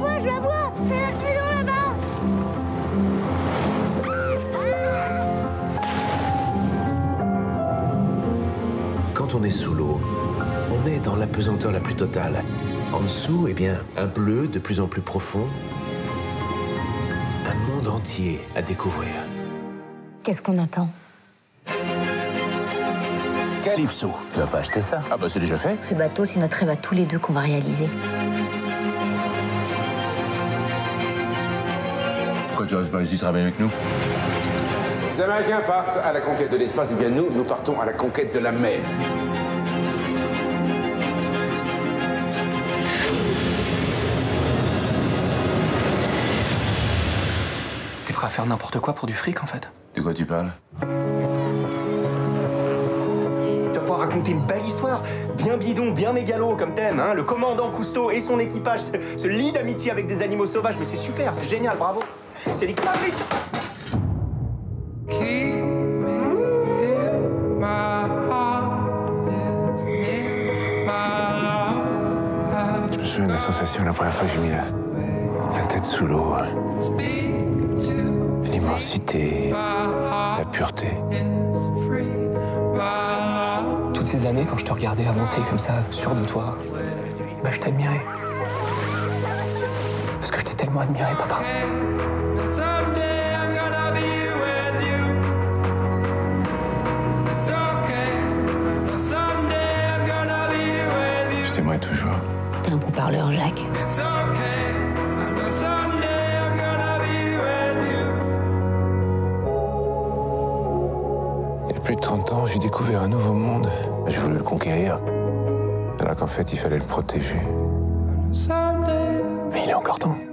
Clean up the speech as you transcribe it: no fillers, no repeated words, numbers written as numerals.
je la vois. C'est la maison là-bas. Quand on est sous l'eau, on est dans l'apesanteur la plus totale. En dessous, eh bien, un bleu de plus en plus profond. Un monde entier à découvrir. Qu'est-ce qu'on attend? Calypso. Tu vas pas acheter ça? Ah bah c'est déjà fait. Ce bateau, c'est notre rêve à tous les deux qu'on va réaliser. Pourquoi tu restes pas ici travailler avec nous? Les Américains partent à la conquête de l'espace, et bien nous partons à la conquête de la mer. T'es prêt à faire n'importe quoi pour du fric, en fait? De quoi tu parles? Tu vas pouvoir raconter une belle histoire, bien bidon, bien mégalo comme thème, hein. Le commandant Cousteau et son équipage se lient d'amitié avec des animaux sauvages, mais c'est super, c'est génial, bravo. C'est les Fabrice. Je me souviens de la sensation la première fois que j'ai mis la tête sous l'eau. L'immensité, la pureté. Toutes ces années, quand je te regardais avancer comme ça, sûr de toi, bah je t'admirais. Parce que je t'ai tellement admiré, papa. Je t'aimerai toujours. T'es un bon parleur, Jacques. Il y a plus de 30 ans, j'ai découvert un nouveau monde. J'ai voulu le conquérir. Alors qu'en fait, il fallait le protéger. Mais il est encore temps.